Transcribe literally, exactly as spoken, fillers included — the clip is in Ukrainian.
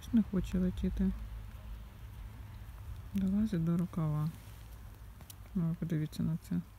Не хоче летіти. Долазить до рукава. Ну, подивіться на це.